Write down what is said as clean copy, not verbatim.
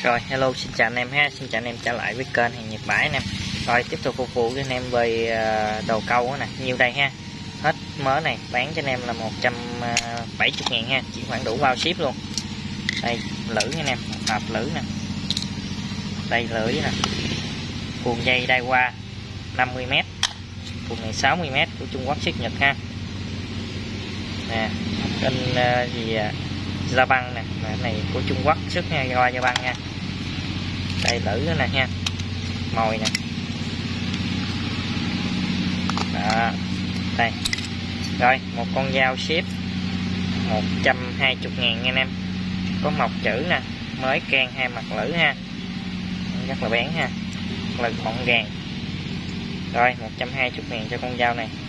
Rồi hello, xin chào anh em ha, xin chào anh em trở lại với kênh hàng Nhật Bãi anh em. Rồi tiếp tục phục vụ cho anh em về đồ câu nè, nhiêu đây ha. Hết mớ này bán cho anh em là 170.000 ha, chỉ khoảng đủ bao ship luôn. Đây lưỡi nha anh em, một hộp lưỡi nè. Đây lưỡi nè. Cuộn dây đai qua 50m, cuộn này 60m của Trung Quốc xuất Nhật ha. Nè, kênh Gia Băng nè, cái này của Trung Quốc xuất nha, qua Gia Băng nha. Đây lưỡi nữa nè ha, mồi nè. Đó, đây. Rồi một con dao ship 120.000 nha anh em. Có mộc chữ nè, mới can 2 mặt lưỡi ha, rất là bén ha, là gọn gàng. Rồi 120.000 cho con dao này.